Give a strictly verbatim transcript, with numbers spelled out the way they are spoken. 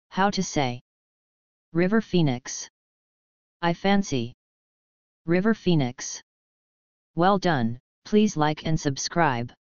How to say River Phoenix. I fancy River Phoenix. Well done, please like and subscribe.